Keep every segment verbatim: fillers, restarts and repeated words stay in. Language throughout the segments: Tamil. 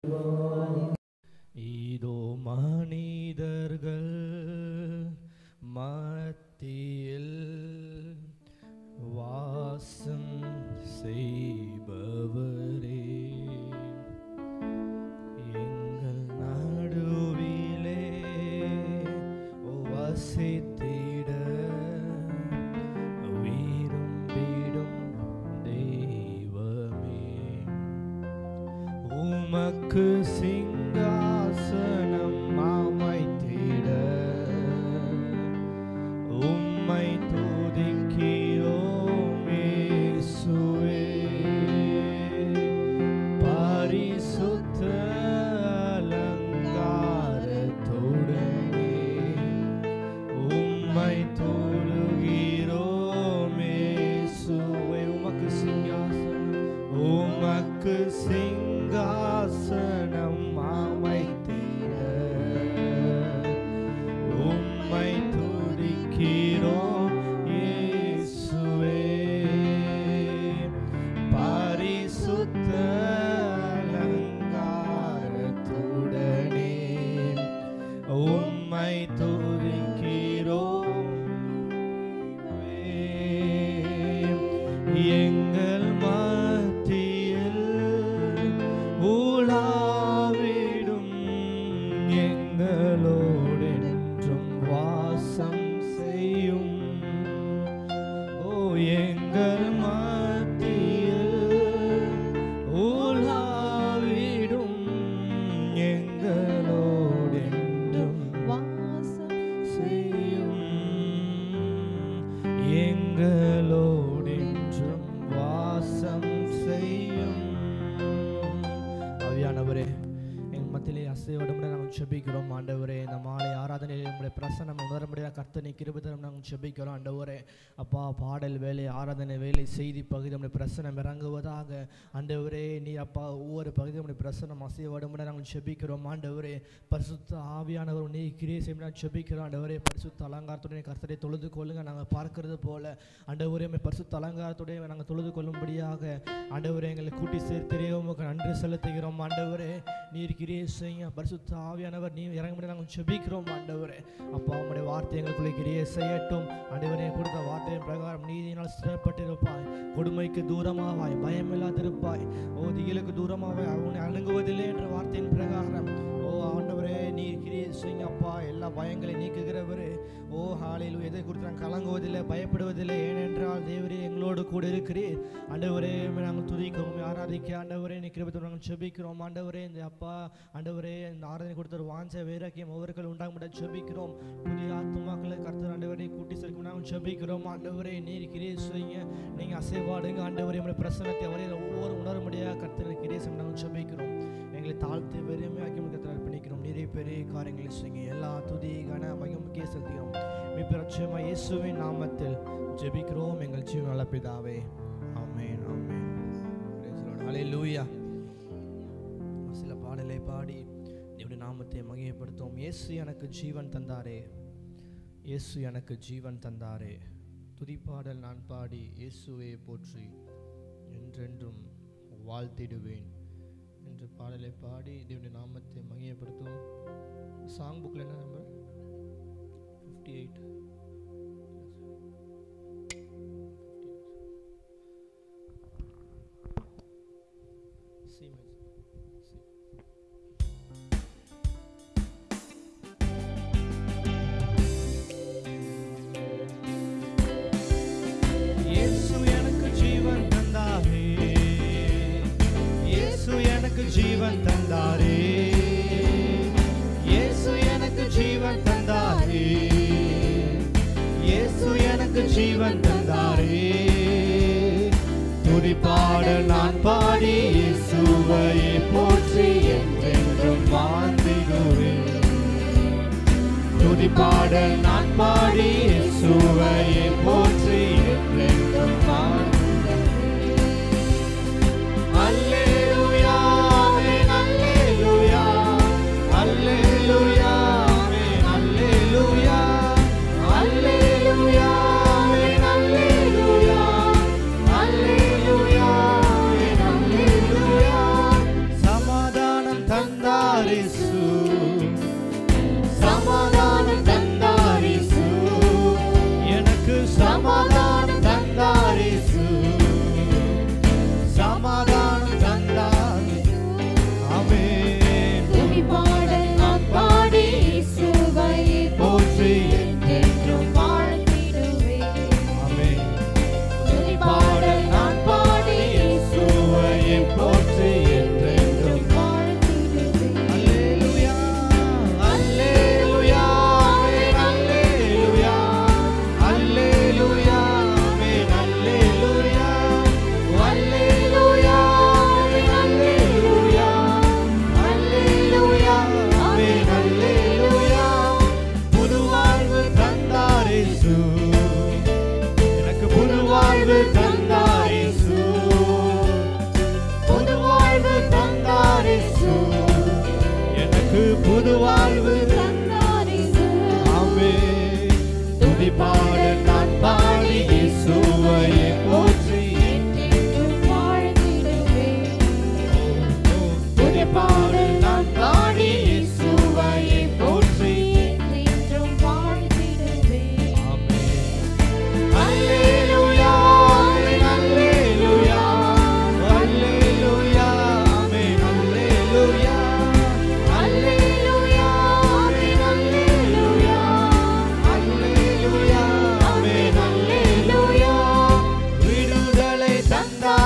இதோ மனிதர்கள் மத்தியில் வாசம் செய்பவரே, எங்கள் நடுவிலே வசித்திட விரும்பிடும் தெய்வமே, உமக்கு சிங்காசனம் அமைத்திட உம்மை துதிக்கிறோம் இயேசுவே. பரிசுத்த அலங்காரத்துடனே உம்மை தொழுகிறோம் இயேசுவே. உமக்கு சிங்காசனம் உமக்கு சிங்காசனம் அமைத்திட உம்மை துதிக்கிறோம் இயேசுவே. பரிசுத்த அலங்காரத்துடனே உம்மை துதிக்கிறோம். எங்கள் மத்தியில் உலாவிடும் எங்களோடென்றும் வாசம் செய்யும். ஓ எங்கள் மத்தியில் உலாவிடும் எங்களோடென்றும் வாசம் செய்யும். எங்களோடென்றும் வாசம் செய்யும். ஆவியானவரே, எங்கள் மத்தியிலே அசைவடம் நாங்கள் செபிக்கிறோம் ஆண்டவரே. இந்த மாலை ஆராதனையில் நம்முடைய பிரசன்னம் உணரமுடியாத கர்த்தனை கிருபை தரும் நாங்கள் செபிக்கிறோம் ஆண்டவரே. அப்பா, பாடல் வேலை, ஆராதனை வேலை, செய்தி பகுதி நம்முடைய பிரசன்னம் இறங்குவதாக ஆண்டவரே. நீ அப்பா ஒவ்வொரு பகுதியும் நம்முடைய பிரசன்னம் அசைவடம் நாங்கள் செபிக்கிறோம் ஆண்டவரே. பரிசுத்த ஆவியானவர் நீ கிரியை செய்ய நாங்கள் செபிக்கிறோம் ஆண்டவரே. பரிசுத்த அலங்காரத்துடைய கர்த்தரை தொழுது கொள்ளுங்க. நாங்கள் பார்க்கிறது போல ஆண்டவரே பரிசுத்த அலங்காரத்துடைய நாங்கள் தொழுது கொள்ளும்படியாக ஆண்டவரே எங்களை கூட்டி சேர்த்தே உமக்கு நன்றி செலுத்துகிறோம் ஆண்டவரே. நீர் கிரியை செய்ய பரிசுத்த ஆவியானவர் நீ இறங்கும்படி நாங்கள் செபிக்கிறோம் ஆண்டவரே. அப்பா, உம்முடைய வார்த்தை எங்களுக்குள்ளே கிரியை செய்யட்டும் ஆண்டவரே. கொடுத்த வார்த்தையின் பிரகாரம் நீதியினால் ஸ்திரப்பட்டிருப்பாய், கொடுமைக்கு தூரமாவாய், பயமில்லாதிருப்பாய், ஓ திகிலுக்கு தூரமாவாய், அவனை அணுகுவதில்லை என்ற வார்த்தையின் பிரகாரம் ஓ ஆண்டவரே நீர் கிரியை செய்ய அப்பா. எல்லா பயங்களை நீக்குகிறவரே, ஓ ஹalleluya. எதை குறித்து நாங்கள் கலங்குவதில்லை, பயப்படுவதில்லை, ஏனென்றால் தேவரே எங்களோடு கூட இருக்கிறீர் ஆண்டவரே. நாங்கள் துதிக்கிறோம், ஆராதிக்க ஆண்டவரே நீ கிருபை தரும் நாங்கள் செபிக்கிறோம் ஆண்டவரே. இந்த அப்பா ஆண்டவரே இந்த ஆராதனை கொடுத்த ஒரு வாஞ்ச வைராக்கியம் ஒவ்வொருக்கள் உண்டாக செபிக்கிறோம். புதிய ஆத்துமாக்களை கர்த்தர் ஆண்டவரை கூட்டி சேர்க்கும் நாங்கள் செபிக்கிறோம் ஆண்டவரே. நீர் கிரியை செய்ய நீங்கள் அசைவாடுங்க ஆண்டவரே. நம்முடைய பிரசன்னத்தை அவரே ஒவ்வொரு உணர முடியாத கர்த்தர் கிரியை செய்ய நாங்கள் செபிக்கிறோம். எங்களை தாழ்த்து வெறுமையாக்கி கர்த்தர் அர்ப்பணிக்கிறோம். நிறைய பெரிய காரியங்களை செய்யுங்க. எல்லா துதி கன மகிமை முக்கிய செலுத்துகிறோம். மிகப்பெரிய இயேசுவின் நாமத்தில் ஜெபிக்கிறோம் எங்கள் ஜீவன் நல்ல பிதாவே. Amen amen. Praise the Lord. Hallelujah. சில பாடலை பாடி தேவனுடைய நாமத்தை மகிமைப்படுத்துவோம். இயேசு எனக்கு ஜீவன் தந்தாரே, இயேசு எனக்கு ஜீவன் தந்தாரே. துதிப்பாடல் நான் பாடி இயேசுவை போற்றி என்றென்றும் வாழ்த்திடுவேன் என்று பாடலை பாடி தேவனுடைய நாமத்தை மகிமைப்படுத்துவோம். சாங் புக்கில் என்ன நம்பர்? Fifty eight. ஜீவன் தந்தாரே, இயேசு எனக்கு ஜீவன் தந்தாரே, இயேசு எனக்கு ஜீவன் தந்தாரே. துதிப்பாடல் நான் பாடி இயேசுவை போற்றி என்றென்றும் வாழ்த்திடுவேன். துதிப்பாடல் நான் பாடி இயேசுவை போற்றி என்றென்றும் வாழ்த்திடுவேன். அல்லேலூயா ஆமென் அல்லேலூயா அல்லேலூயா ஆமென் அல்லேலூயா அல்லேலூயா ஆமென் அல்லேலூயா அல்லேலூயா ஆமென் அல்லேலூயா. சமாதானம்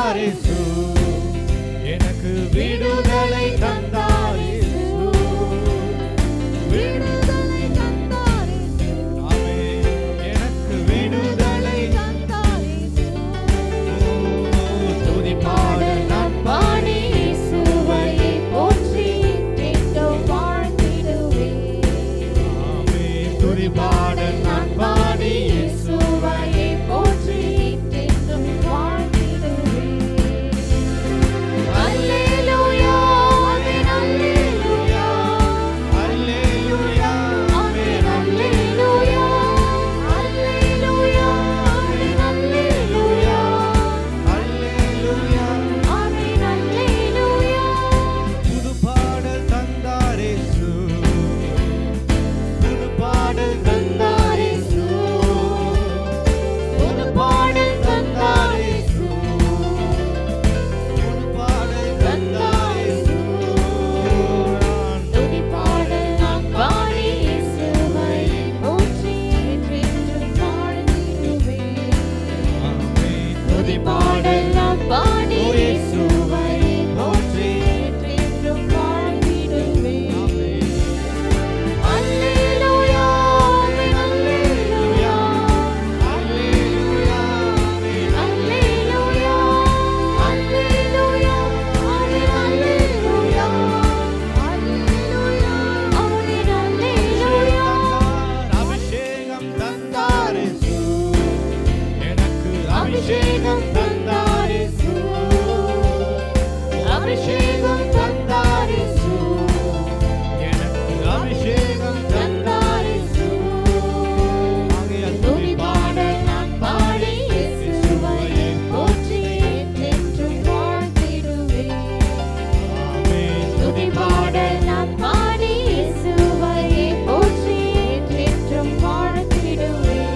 தந்தார் இயேசு, எனக்கு விடுதலை தந்தார் இயேசு, விடுதலை தந்தார் இயேசு. ஆமென். எனக்கு விடுதலை தந்தார் இயேசு. துதி பாட நான் பாடி இயேசுவை போற்றி என்றும் வாழ்ந்திடுவேன். ஆமென். துதி பாட நான் பாடி இயேசுவை போற்றி என்றும் வாழ்ந்திடுவேன். அல்லேலூயா, ஆமென், அல்லேலூயா, அல்லேலூயா, ஆமென், அல்லேலூயா, அல்லேலூயா, ஆமென், அல்லேலூயா, அல்லேலூயா, ஆமென், அல்லேலூயா. புது பாடல் தந்தார் இயேசு, புது பாடல் தந்தார் இயேசு, புது பாடல் தந்தார் இயேசு, புது பாடல் தந்தார் இயேசு. துதி பாடல் நான் பாடி இயேசுவை போற்றி என்றென்றும் வாழ்ந்திடுவேன். ஆமென். துதி பாடல் நான் பாடி இயேசுவை போற்றி என்றென்றும் வாழ்ந்திடுவேன். ஆமென். அல்லேலூயா, ஆமென், அல்லேலூயா, அல்லேலூயா, ஆமென், அல்லேலூயா, அல்லேலூயா, ஆமென், அல்லேலூயா, அல்லேலூயா, ஆமென், அல்லேலூயா. அபிஷேகம் தந்தார் இயேசு, எனக்கு அபிஷேகம் தந்தார் இயேசு, அபிஷேகம் தந்தார் இயேசு, எனக்கு அபிஷேகம் தந்தார் இயேசு. ஆகையால் துதி பாட நான் பாடி இயேசுவை போற்றி என்றென்றும் வாழ்ந்திடுவேன். ஆமென். துதி பாட நான் பாடி இயேசுவை போற்றி என்றென்றும் வாழ்ந்திடுவேன்.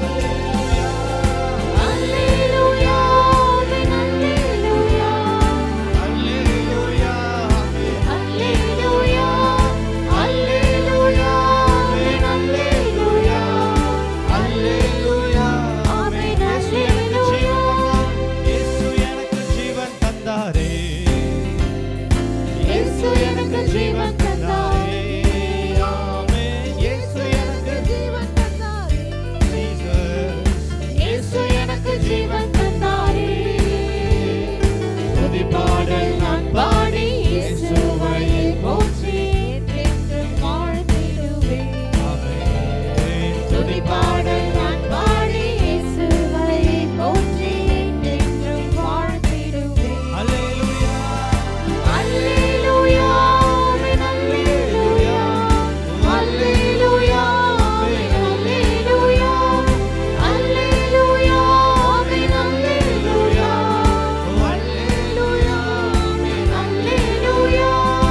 அல்லேலூயா, ஆமென், அல்லேலூயா, அல்லேலூயா, ஆமென், அல்லேலூயா, அல்லேலூயா, ஆமென், அல்லேலூயா, அல்லேலூயா, ஆமென், அல்லேலூயா. இயேசு எனக்கு ஜீவன் தந்தாரே, இயேசு எனக்கு ஜீவன் தந்தாரே. ஆமென். இயேசு எனக்கு ஜீவன் தந்தாரே. ஜீசஸ். இயேசு எனக்கு ஜீவன் தந்தாரே. துதி பாடல் நான் பாடி இயேசுவை போற்றி என்றென்றும் வாழ்ந்திடுவேன். ஆமென். துதி பாடல் நான் பாடி இயேசுவை போற்றி என்றென்றும் வாழ்ந்திடுவேன். அல்லேலூயா, அல்லேலூயா, ஆமென், அல்லேலூயா, அல்லேலூயா, ஆமென், அல்லேலூயா, அல்லேலூயா, ஆமென், அல்லேலூயா, அல்லேலூயா, ஆமென், அல்லேலூயா.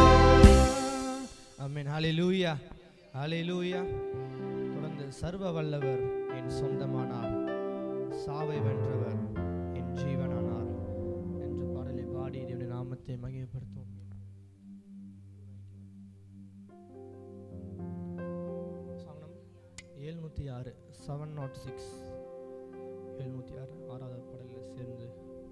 ஆமென். ஹல்லேலூயா, ஹல்லேலூயா. தொடர்ந்து சர்வ வல்லவர் என் சொந்தமானார், சாவை வென்றவர் என் ஜீவனானார் என்று பாடலை பாடி தேவனுடைய நாமத்தை மகிமைப்படுத்துவோம். சாங்கம் எழுநூற்றி ஆறு, செவன் நாட் சிக்ஸ், எழுநூற்றி ஆறு, ஆறாவது பாடலில் சேர்ந்து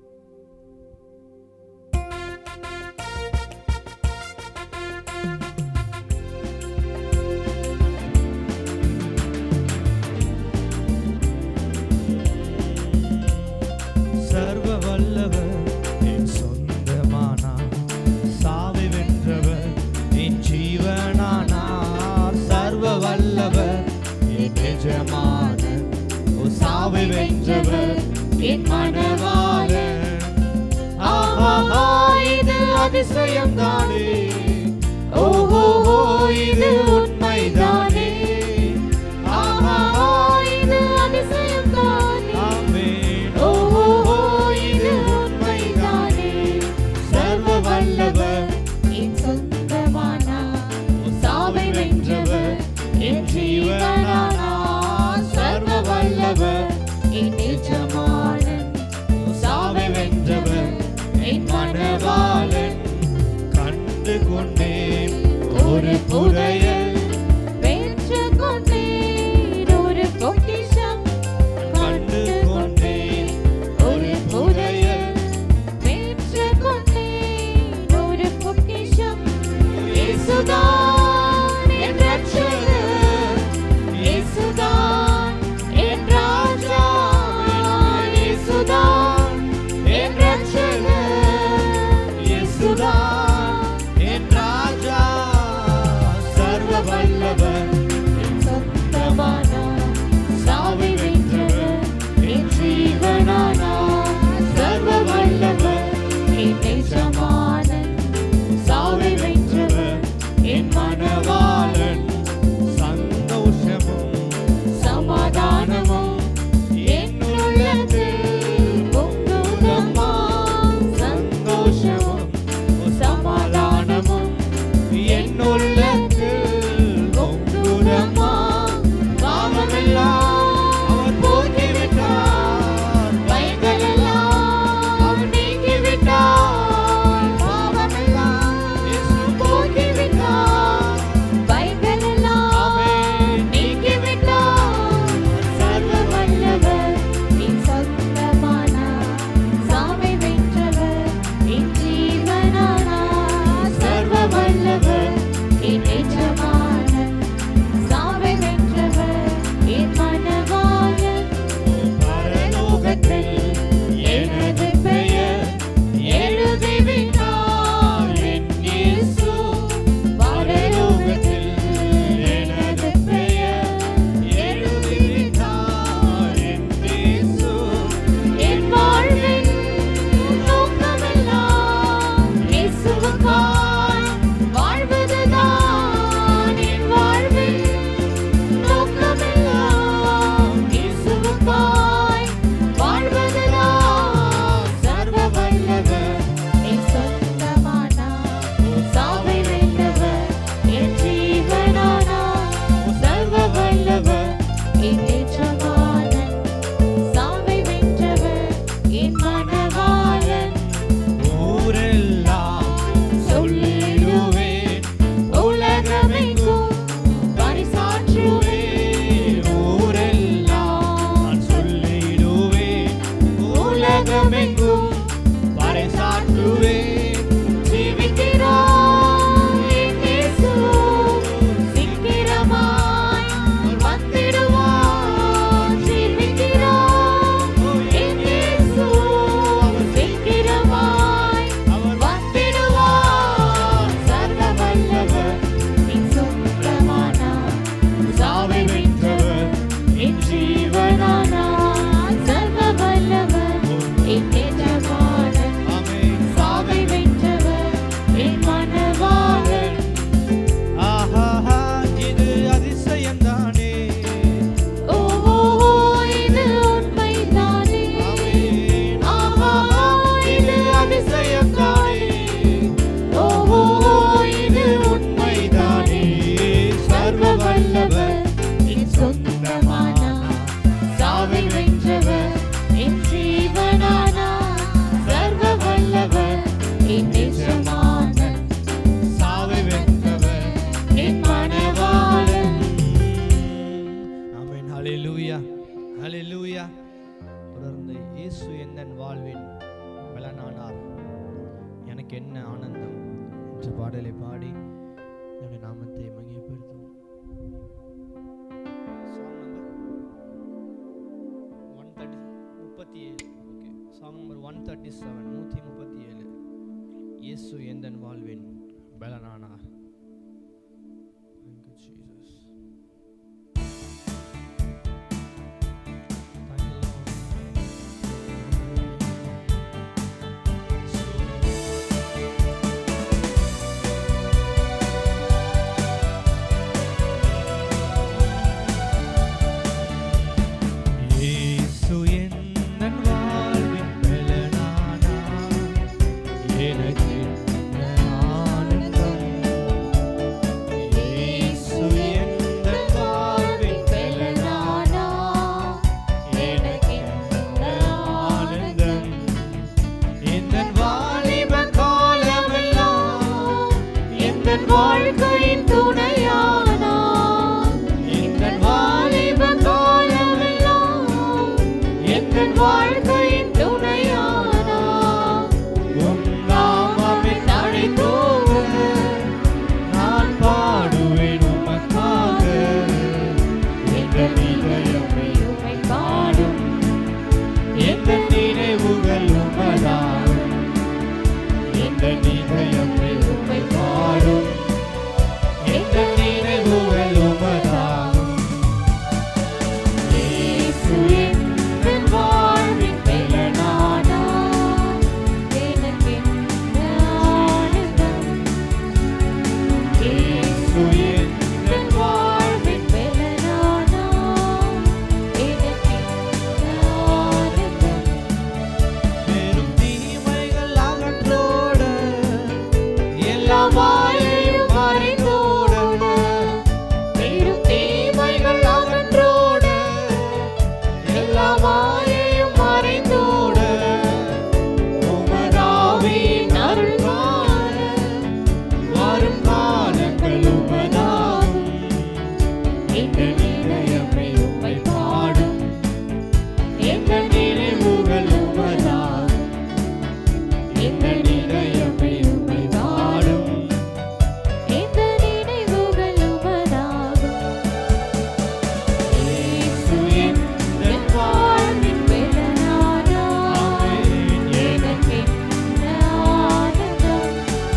சர்வ வல்லவர் என் சொந்தமானார், சாவை வென்றவர் என் ஜீவனானார். சர்வ வல்லவர் என் எஜமானன், ஓ சாவை வென்றவர் என் மணவாளன். ஆஹா, இது அதிசயம் தானே, ஓஹோ, இது உண்மைதானே. ஆஹா, இது அதிசயம் தானே, ஆமென், ஓஹோ, இது உண்மைதானே. சர்வ வல்லவர் என் சொந்தமானார், சாவை வென்றவர் என் ஜீவனானார். சர்வ வல்லவர் என் எஜமானன், சாவை வென்றவர் என் மணவாளன். கண்டு கொண்டேன் ஒரு புதையல், வென்று கொண்டேன் ஒரு பொக்கிஷம். கண்டு கொண்டேன் ஒரு புதையல், வென்று நான் எந்த நினைவுமே உம்மை பாடும், எந்த நினைவுகள் உமதாகும். இயேசு என் வாழ்வின் பலனானார், எனக்கென்ன ஆனந்தம். இயேசு என் வாழ்வின் பலனானார், எனக்கென்ன ஆனந்தம். பெரும் தீமைகள் அகற்றோட, எல்லா மாயையும் மறைந்தோட, பெரும் தீமைகள் அகற்றோட, எல்லா மாயையும் மறைந்தோட, உமதாவின் அருள் காண வரும் காலங்கள் உமதாகும். எந்த நிலையமே உம்மை பாடும், எந்த நினைவுகள் உமதாகும். எந்த நிலையமே உம்மை பாடும், எந்த நினைவுகள் உமதாகும். இயேசு என் வாழ்வின் பலனானார், எனக்கென்ன ஆனந்தம்.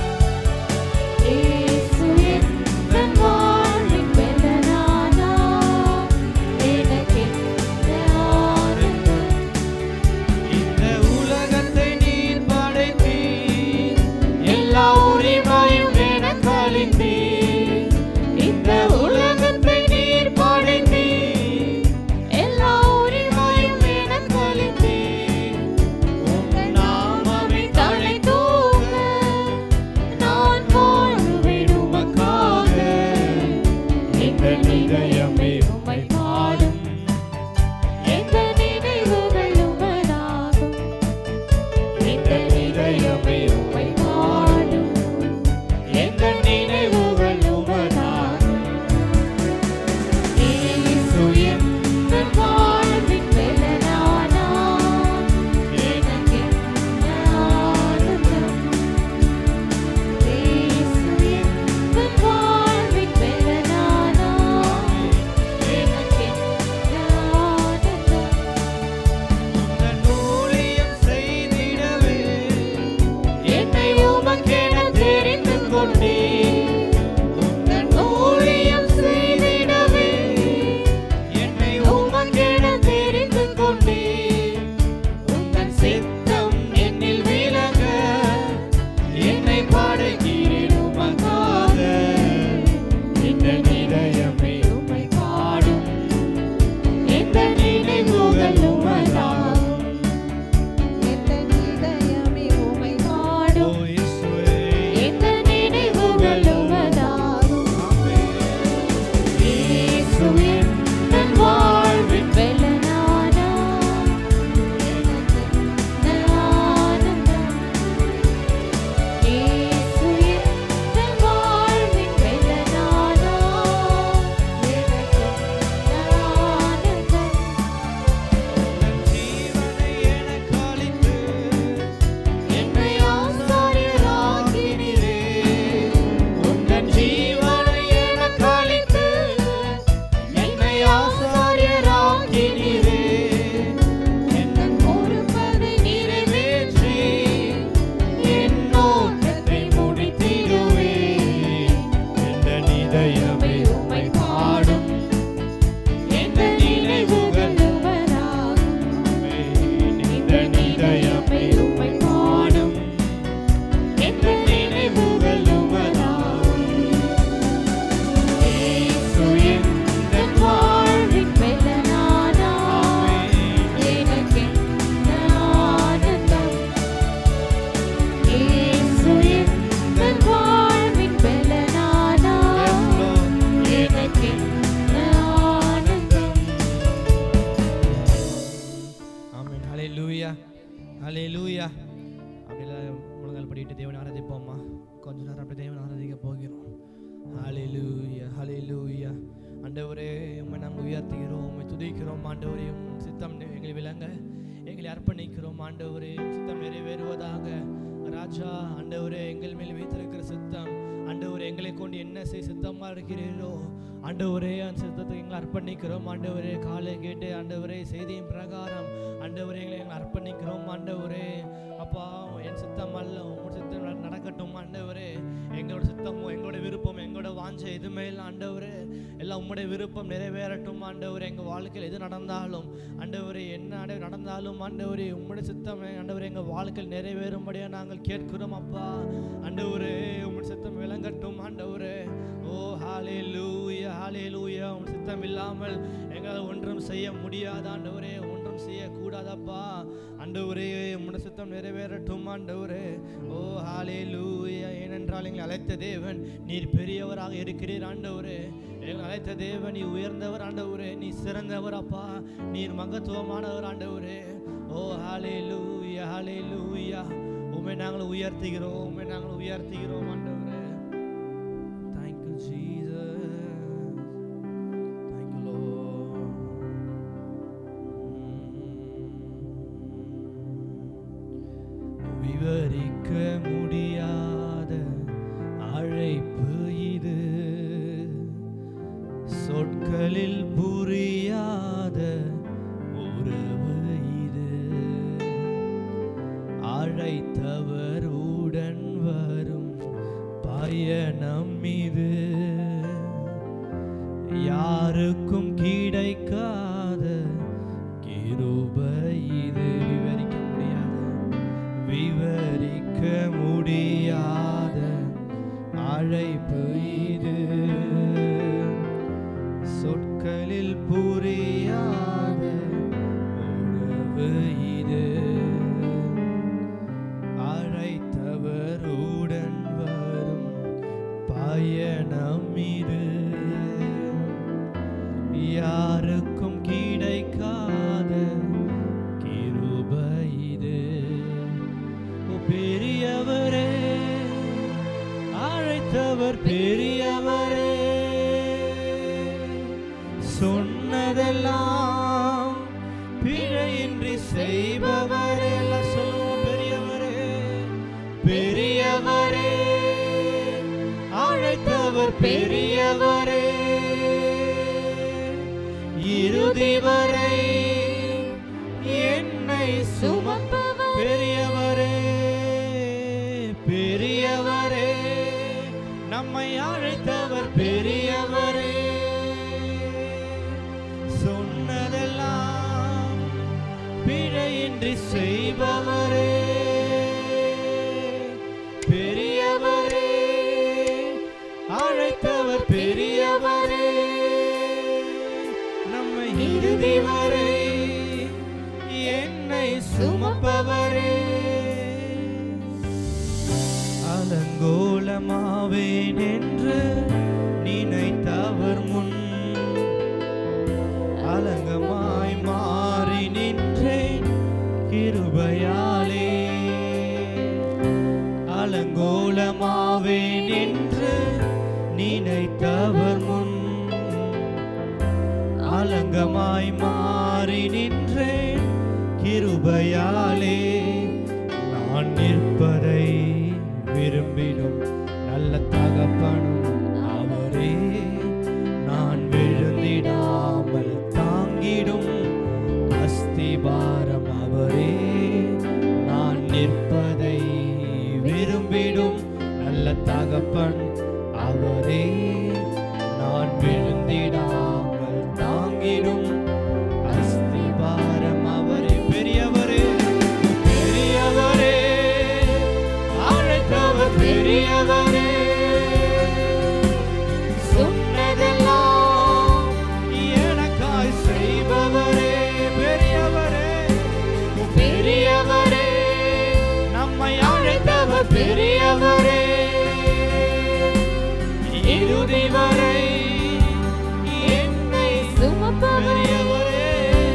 இயேசு என் வாழ்வின் பலனானார், எனக்கென்ன ஆனந்தம். இந்த உலகத்தை நீர் படைத்தீர், எல்லா உரிமையும் எனக்கு அளித்தீர். இந்த உலகத்தை நீர் படைத்தீர், எல்லா உரிமையும் எனக்கு அளித்தீர். உம் நாமமே தழைத்தோங்க, நான் வாழ்வேன் உமக்காக. எந்த நிலையமே உம்மை பாடும், எந்த நினைவுகள் உமதாகும். எந்த நிலையமே உம்மை பாடும், எந்த நினைவுகள் உமதாகும். இயேசு என் வாழ்வின் பலனானார், எனக்கென்ன ஆனந்தம். இயேசு என் வாழ்வின் பலனானார், எனக்கென்ன ஆனந்தம். உந்தன் ஊழியம் செய்திடவே என்னை உமக்கென தெரிந்து கொண்டீர். உந்தன் ஊழியம் செய்திடவே என்னை உமக்கென தெரிந்து கொண்டீர். உந்தன் சித்தம் என்னில் விளங்க என்னை படைக்கிறேன் உமக்காக. எந்த நிலையமே உம்மை பாடும், எந்த நினைவுகள் உமதாகும். எந்த நிலையமே உம்மை பாடும், எந்த நினைவுகள் உமதாகும். இயேசு என் வாழ்வின் பலனானார், எனக்கென்ன ஆனந்தம். இயேசு என் வாழ்வின் பலனானார், எனக்கென்ன ஆனந்தம். உந்தன் ஜீவனை எனக்கு அளித்து என்னை ஆசாரியராக்கினீரே. உந்தன் ஜீவனை எனக்கு அளித்து என்னை ஆசாரியராக்கினீரே. என் பொறுப்பதை நிறைவேற்றி என் நோக்கத்தை முடித்திடுவேன். எந்த நிலையமே உம்மை பாடும், எந்த நினைவுகள் உமதாகும். எந்த நிலையமே உம்மை பாடும், எந்த நினைவுகள் உமதாகும். இயேசு என் வாழ்வின் பலனானார், எனக்கென்ன ஆனந்தம். இயேசு என் வாழ்வின் பலனானார், எனக்கென்ன ஆனந்தம். ஆமென். ஹல்லேலூயா, ஹல்லேலூயா. அப்படிலாம் முழங்கால் படிட்டு தேவனை ஆராதிப்போம்மா. கொஞ்ச நேரம் அப்படி தேவனை ஆராதிக்க போகிறோம். ஹல்லேலூயா, ஹல்லேலூயா. ஆண்டவரே உம்மை நாங்கள் உயர்த்துகிறோம், உம்மை துதிக்கிறோம். ஆண்டவரே உம் சித்தம் எங்களை விளங்க எங்களை அர்ப்பணிக்கிறோம். ஆண்டவரே உம் சித்தம் நிறைவேறுவதாக. ராஜா ஆண்டவரே எங்கள் மேல் வைத்திருக்கிற சித்தம் ஆண்டவரே எங்களை கொண்டு என்ன செய்ய சித்தமாக இருக்கிறீரோ ஆண்டவரே அந்த சித்தத்தை எங்களை அர்ப்பணிக்கிறோம். ஆண்டவரே காலை கேட்டு ஆண்டவரே செய்தியின் பிரகாரம் ஆண்டவரே எங்களை எங்களை அர்ப்பணிக்கிறோம். ஆண்டவரே அப்பா என் சித்தம் அல்ல உன் சித்தம் சித்தமோ எங்களோட விருப்பம் எங்களோட வாஞ்சை எதுவுமே இல்லை ஆண்டவரே. எல்லாம் உம்முடைய விருப்பம் நிறைவேறட்டும் ஆண்டவரே. எங்கள் வாழ்க்கையில் எது நடந்தாலும் ஆண்டவரே, என்ன நடந்தாலும் ஆண்டவரே உம்முடைய சித்தம் ஆண்டவரே எங்கள் வாழ்க்கையில் நிறைவேறும்படியாக நாங்கள் கேட்கிறோம் அப்பா. ஆண்டவரே உம்முடைய சித்தம் விளங்கட்டும் ஆண்டவரே. ஓ ஹல்லேலூயா ஹல்லேலூயா. உம் சித்தம் இல்லாமல் எங்களால் ஒன்றும் செய்ய முடியாது ஆண்டவரே, ஒன்றும் செய்யக்கூடாதப்பா ஆண்டவரே. உம்முடைய சித்தம் நிறைவேறட்டும் ஆண்டவரே. ஓ ஹல்லேலூயா. ஏனென்றால் எங்களை அழைத்த தேவன் நீர் பெரியவராக இருக்கிறீர் ஆண்டவரே. எங்களை அழைத்த தேவன் நீ உயர்ந்தவர் ஆண்டவரே, நீ சிறந்தவர் அப்பா, நீர் மகத்துவமானவர் ஆண்டவரே. ஓ ஹல்லேலூயா ஹல்லேலூயா. உம்மை நாங்கள் உயர்த்துகிறோம், உம்மை நாங்கள் உயர்த்துகிறோம் ஆண்டவரே. Thank you Jesus. Thank you Lord. விவரிக்க முடியாத அழைப்பு இது, சொற்களில் புரியாத உறவு இது. அழைத்தவர் உடன் வரும் பயணம் இது, யாருக்கும் கிடைக்காத கிருபை இது. விவரிக்க முடியாத விவரிக்க முடியாத அழைப்பு இது, சொற்களில் புரியாத உறவு இது. அழைத்தவர் உடன் வரும் பயணம் இது, யாருக்கும் கிடைக்காத கிருபை இது. பெரியவரே அழைத்தவர் பெரியவரே, சொன்னதெல்லாம் பிழையின்றி செய்பவரே. எல்லாம் சொல்லுவோம். பெரியவரே பெரியவரே அழைத்தவர் பெரியவரே, இறுதி வரை என்னை சுமப்பவர் பெரியவரே. பெரியவரே நம்மை அழைத்தவர் பெரியவரே, சொன்னதெல்லாம் பிழையின்றி செய்பவரே. பெரியவரே அழைத்தவர் பெரியவரே, நம்மை இறுதி வரை என்னை சுமப்பவரே. அலங்கோலமாவேன் என்று நினைத்தவர் முன் அலங்கமாய் மாறி நின்றேன் கிருபையாலே. அலங்கோலமாவேன் என்று நினைத்தவர் முன் அலங்கமாய் மாறி நின்றேன் கிருபையாலே. நான் நிற்பதை விரும்பிடும் நல்ல தகப்பனும் அவரே, நான் விழுந்திடாமல் தாங்கிடும் அஸ்திபாரம் அவரே. நான் நிற்பதை விரும்பிடும் நல்ல தகப்பன் அவரே, நான் விழுந்திடாமல் தாங்கிடும் அஸ்திபாரம் அவரே. பெரியவரே பெரியவரே அழைத்தவர் பெரியவரே, சொன்னதெல்லாம் எனக்காய் செய்பவரே. பெரியவரே பெரியவரே நம்மை அழைத்தவர் பெரியவரே, இறுதி வரை என்னை சுமப்பவரே.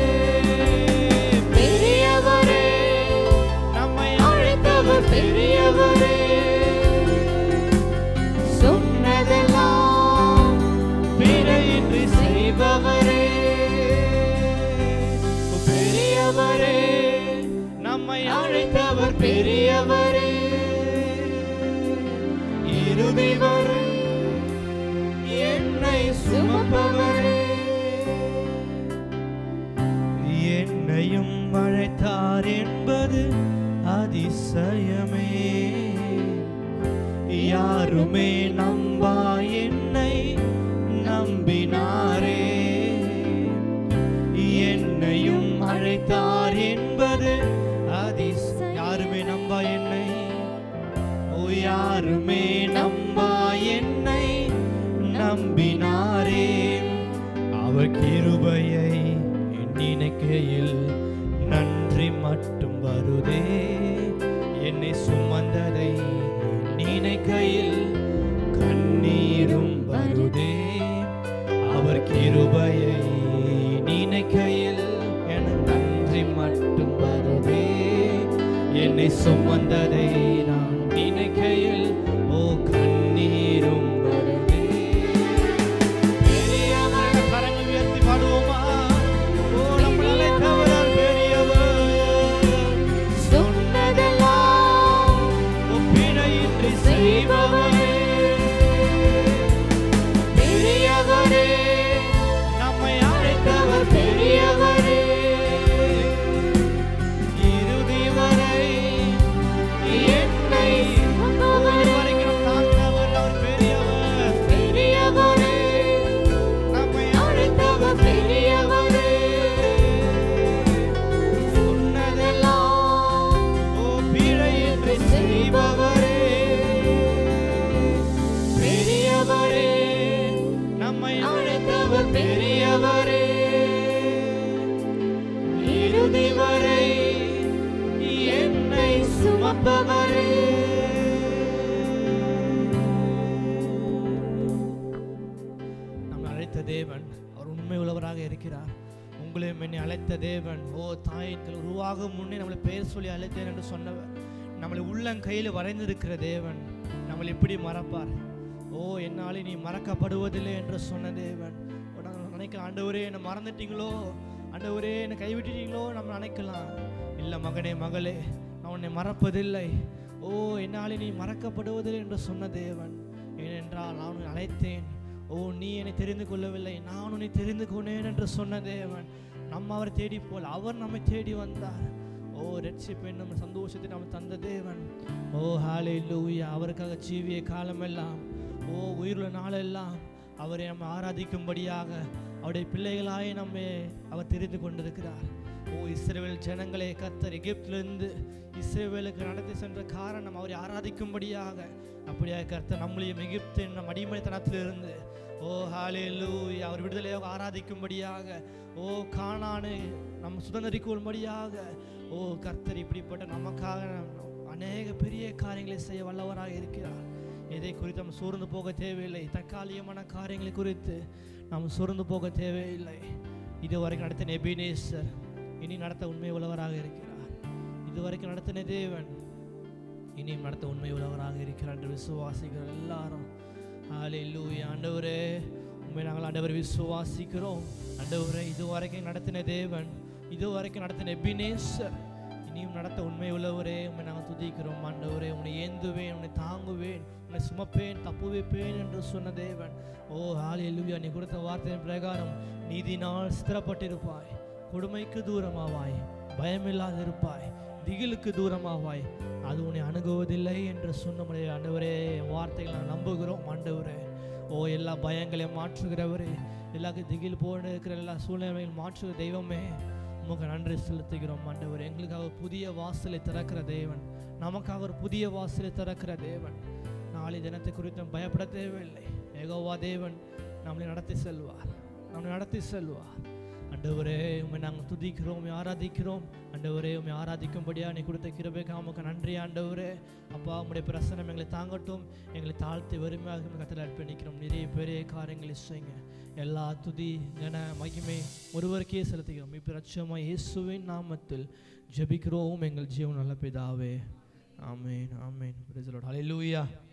பெரியவரே நம்மை அழைத்தவர் பெரியவரே, சொன்னதெல்லாம் பிழையின்றி செய்பவரே. பெரியவரே நம்மை அழைத்தவர் பெரியவரே, இறுதி வரை என்னை சுமப்பவரே. என்னையும் அழைத்தார் என்பது அதிசயமே, யாருமே நம்பா என்னை நம்பினாரே, என்னையும் அழைத்தார் என்பது அதிசயம். யாருமே நம்பா என்னை, ஓ யாருமே நம்பா என்னை நம்பினாரே, அவர் கிருபையை நினைக்கையில் நன்றி மட்டும் வருதே, என்னை சுமந்ததை நினைக்கையில் கண்ணீரும் வருதே, அவர் கிருபையை நினைக்கையில் எனக்கு நன்றி மட்டும் வருதே, என்னை சுமந்ததை நான் நினைக்கையில் ஓ கண்ணீரும் வருதே. பெரியவர் கரங்கள் உயர்த்தி பாடுவோமா, ஓ நம்மை அழைத்தவர் பெரியவர், சொன்னதெல்லாம் ஒப்பினையின்றி செய்பவரே, பெரியவரே நம்மை அழைத்தவர் பெரியவரே, இறுதி வரை என்னை வரைக்கும் தாழ்ந்தவர் அவர் பெரியவர், பெரியவரே நம்மை அழைத்தவர் பெரியவரே, சொன்னதெல்லாம் ஓ பிழையின்றி செய்பவரே, பெரியவரே நம்மை அழைத்தவர் பெரியவரே, இறுதி வரை என்னை சுமப்பவரே. நம்மை அழைத்த தேவன் அவர் உண்மை உள்ளவராக இருக்கிறார். உங்களையும் என்னை அழைத்த தேவன், ஓ தாயத்தில் உருவாகும் முன்னே நம்மளை பெயர் சொல்லி அழைத்தேன் என்று சொன்னவர், நம்மளை உள்ளங்கையில் வரைந்திருக்கிற தேவன் நம்மளை எப்படி மறப்பார்? ஓ என்னாலே நீ மறக்கப்படுவதில்லை என்று சொன்ன தேவன். நினைக்கலாம், ஆண்டவரே என்னை மறந்துட்டீங்களோ, ஆண்டவரே என்னை கைவிட்டீங்களோ நம்ம நினைக்கலாம். இல்லை மகனே மகளே, நான் உன்னை மறப்பதில்லை. ஓ என்னாலே நீ மறக்கப்படுவதில்லை என்று சொன்ன தேவன். ஏனென்றால் நான் உன்னை அழைத்தேன், ஓ நீ என்னை தெரிந்து கொள்ளவில்லை, நான் உன்னை தெரிந்து கொண்டேன் என்று சொன்ன தேவன். நம்ம அவரை தேடி போல் அவர் நம்மை தேடி வந்தார். ஓ ரட்சிப்பு நம்ம சந்தோஷத்தை நம்ம தந்த தேவன். ஓ ஹல்லேலூயா. அவருக்காக ஜீவிய காலமெல்லாம், ஓ உயிருள்ள நாளெல்லாம் அவரை நம்ம ஆராதிக்கும்படியாக அவருடைய பிள்ளைகளாய் நம்மை அவர் தெரிந்து கொண்டிருக்கிறார். ஓ இஸ்ரவேல் ஜனங்களை கர்த்தர் எகிப்திலிருந்து இஸ்ரவேலுக்கு நடத்தி சென்ற காரணம் அவரை ஆராதிக்கும்படியாக. அப்படியாக கர்த்தர் நம்மளையும் எகிப்தின் நம் அடிமைத்தனத்திலிருந்து ஓ ஹல்லேலூயா அவர் விடுதலையாக ஆராதிக்கும்படியாக, ஓ கானானை நம்ம சுதந்திரிக்கும்படியாக, ஓ கர்த்தர் இப்படிப்பட்ட நமக்காக அநேக பெரிய காரியங்களை செய்ய வல்லவராக இருக்கிறார். எதை குறித்து நம்ம சோர்ந்து போக தேவையில்லை. தற்காலிகமான காரியங்களை குறித்து நாம் சோர்ந்து போக தேவையில்லை. இதுவரைக்கும் நடத்தின எபினேசர் இனி நடத்த உண்மை உள்ளவராக இருக்கிறார். இதுவரைக்கும் நடத்தின தேவன் இனியும் நடத்த உண்மை உள்ளவராக இருக்கிறார் என்று விசுவாசிக்கிற எல்லாரும் ஹல்லேலூயா. ஆண்டவரே உண்மை நாங்கள் ஆண்டவர் விசுவாசிக்கிறோம். ஆண்டவரே இதுவரைக்கும் நடத்தின தேவன், இதுவரைக்கும் நடத்தின எபினேசர் இனியும் நடத்த உண்மை உள்ளவரே உண்மை நாங்கள் துதிக்கிறோம். ஆண்டவரே உன்னை ஏந்துவேன், உன்னை தாங்குவேன், உன்னை சுமப்பேன், தப்பு வைப்பேன் என்று சொன்ன தேவன். ஓ ஹல்லேலூயா. நீ கொடுத்த வார்த்தையின் பிரகாரம் நீதினால் ஸ்திரப்பட்டிருப்பாய், கொடுமைக்கு தூரமாவாய், பயமில்லாது இருப்பாய், திகிலுக்கு தூரமாவாய், அது உன்னை அணுகுவதில்லை என்று சொன்ன முடியாது. ஆண்டவரே வார்த்தைகளை நாங்கள் நம்புகிறோம். ஆண்டவரே ஓ எல்லா பயங்களையும் மாற்றுகிறவரே, எல்லாருக்கும் திகில் போன இருக்கிற எல்லா சூழ்நிலைகளையும் மாற்றுகிற தெய்வமே உமக்கு நன்றி செலுத்துகிறோம். ஆண்டவர் எங்களுக்காக புதிய வாசலை திறக்கிற தேவன், நமக்காக ஒரு புதிய வாசலை திறக்கிற தேவன். நாளை தினத்தை குறித்து பயப்பட தேவையில்லை. யெகோவா தேவன் நம்மளை நடத்தி செல்வார், நம்மளை நடத்தி செல்வார். ஆண்டவரே உம்மை நாங்கள் துதிக்கிறோம், ஆராதிக்கிறோம். ஆண்டவரே உம்மை ஆராதிக்கும்படியாக நீ கொடுத்த கிருபைக்காக உமக்கு நன்றி. ஆண்டவரே அப்பா உம்முடைய பிரசன்னம் எங்களை தாங்கட்டும், எங்களை தாழ்த்தி வறுமையாக கத்தில் அர்ப்பணிக்கிறோம். நிறைய பெரிய காரியங்களை செய்யுங்க. எல்லா துதி கன மகிமை ஒருவருக்கே செலுத்துகிறோம். இப்போ ரட்சகமாய் இயேசுவின் நாமத்தில் ஜெபிக்கிறோம் எங்கள் ஜீவன் நல்ல பிதாவே. Amen amen. Praise the Lord. Hallelujah.